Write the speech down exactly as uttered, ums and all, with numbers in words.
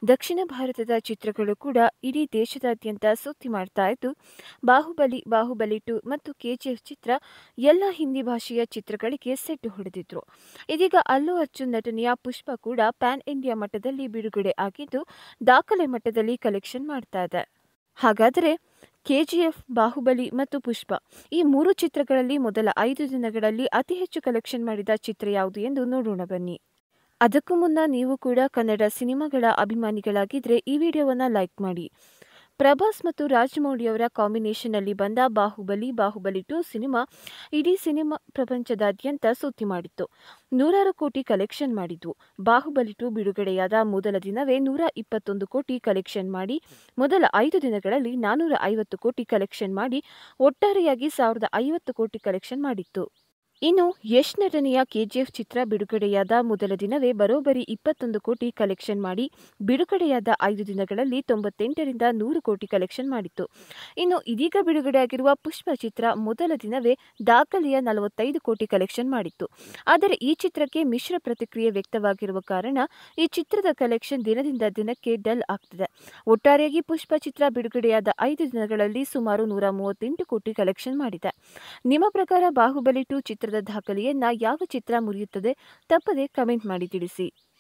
ದಕ್ಷಿಣ ಭಾರತದ ಚಿತ್ರಗಳು ಕೂಡ ಇಡೀ ದೇಶದಾದ್ಯಂತ ಸುದ್ದಿ ಮಾಡ್ತಾ ಇದ್ದು, ಬಾಹುಬಲಿ, ಬಾಹುಬಲಿ ಟು ಮತ್ತು ಕೆಜಿಎಫ್ ಚಿತ್ರ ಎಲ್ಲ ಹಿಂದಿ ಭಾಷೆಯ ಚಿತ್ರಗಳಿಗೆ ಸೆಡ್ಡು ಹೊಡೆದಿದ್ರು. ಇದೀಗ ಅಲ್ಲು ಅರ್ಜುನ್ ನಟನೆಯ ಪುಷ್ಪ ಕೂಡ ಪ್ಯಾನ್ ಇಂಡಿಯಾ ಮಟ್ಟದಲ್ಲಿ ಬಿಡುಗಡೆ ಆಗಿದ್ದು, ದಾಖಲೆ ಮಟ್ಟದಲ್ಲಿ ಕಲೆಕ್ಷನ್ ಮಾಡ್ತಾ ಇದೆ. ಹಾಗಾದರೆ ಕೆಜಿಎಫ್, ಬಾಹುಬಲಿ ಮತ್ತು ಪುಷ್ಪ ಈ ಮೂರು ಚಿತ್ರಗಳಲ್ಲಿ ಮೊದಲ ಐದು ದಿನಗಳಲ್ಲಿ ಅತಿ ಹೆಚ್ಚು ಕಲೆಕ್ಷನ್ ಮಾಡಿದ ಚಿತ್ರ ಯಾವುದು ಎಂದು ನೋಡೋಣ ಬನ್ನಿ. ಅದಕ್ಕೂ ಮುನ್ನ ನೀವು ಕೂಡ ಕನ್ನಡ ಸಿನಿಮಾಗಳ ಅಭಿಮಾನಿಗಳಾಗಿದ್ದರೆ ಈ ವಿಡಿಯೋವನ್ನು ಲೈಕ್ ಮಾಡಿ. ಪ್ರಭಾಸ್ ಮತ್ತು ರಾಜಮೌಳಿಯವರ ಕಾಂಬಿನೇಷನ್ನಲ್ಲಿ ಬಂದ ಬಾಹುಬಲಿ, ಬಾಹುಬಲಿ ಟು ಸಿನಿಮಾ ಇಡೀ ಸಿನಿಮಾ ಪ್ರಪಂಚದಾದ್ಯಂತ ಸುದ್ದಿ ಮಾಡಿತ್ತು. ನೂರಾರು ಕೋಟಿ ಕಲೆಕ್ಷನ್ ಮಾಡಿದ್ವು. ಬಾಹುಬಲಿ ಟು ಬಿಡುಗಡೆಯಾದ ಮೊದಲ ದಿನವೇ ನೂರ ಇಪ್ಪತ್ತೊಂದು ಕೋಟಿ ಕಲೆಕ್ಷನ್ ಮಾಡಿ, ಮೊದಲ ಐದು ದಿನಗಳಲ್ಲಿ ನಾನ್ನೂರ ಐವತ್ತು ಕೋಟಿ ಕಲೆಕ್ಷನ್ ಮಾಡಿ ಒಟ್ಟಾರೆಯಾಗಿ ಸಾವಿರದ ಐವತ್ತು ಕೋಟಿ ಕಲೆಕ್ಷನ್ ಮಾಡಿತ್ತು. ಇನ್ನು ಯಶ್ ನಟನೆಯ ಕೆಜಿಎಫ್ ಚಿತ್ರ ಬಿಡುಗಡೆಯಾದ ಮೊದಲ ದಿನವೇ ಬರೋಬ್ಬರಿ ಇಪ್ಪತ್ತೊಂದು ಕೋಟಿ ಕಲೆಕ್ಷನ್ ಮಾಡಿ, ಬಿಡುಗಡೆಯಾದ ಐದು ದಿನಗಳಲ್ಲಿ ತೊಂಬತ್ತೆಂಟರಿಂದ ನೂರು ಕೋಟಿ ಕಲೆಕ್ಷನ್ ಮಾಡಿತ್ತು. ಇನ್ನು ಇದೀಗ ಬಿಡುಗಡೆಯಾಗಿರುವ ಪುಷ್ಪ ಚಿತ್ರ ಮೊದಲ ದಿನವೇ ದಾಖಲೆಯ ನಲವತ್ತೈದು ಕೋಟಿ ಕಲೆಕ್ಷನ್ ಮಾಡಿತ್ತು. ಆದರೆ ಈ ಚಿತ್ರಕ್ಕೆ ಮಿಶ್ರ ಪ್ರತಿಕ್ರಿಯೆ ವ್ಯಕ್ತವಾಗಿರುವ ಕಾರಣ ಈ ಚಿತ್ರದ ಕಲೆಕ್ಷನ್ ದಿನದಿಂದ ದಿನಕ್ಕೆ ಡಲ್ ಆಗ್ತಿದೆ. ಒಟ್ಟಾರೆಯಾಗಿ ಪುಷ್ಪ ಚಿತ್ರ ಬಿಡುಗಡೆಯಾದ ಐದು ದಿನಗಳಲ್ಲಿ ಸುಮಾರು ನೂರ ಮೂವತ್ತೆಂಟು ಕೋಟಿ ಕಲೆಕ್ಷನ್ ಮಾಡಿದೆ. ನಿಮ್ಮ ಪ್ರಕಾರ ಬಾಹುಬಲಿ ಟು ಚಿತ್ರ ದಾಖಲೆಯನ್ನ ಯಾವ ಚಿತ್ರ ಮುರಿಯುತ್ತದೆ? ತಪ್ಪದೆ ಕಮೆಂಟ್ ಮಾಡಿ ತಿಳಿಸಿ.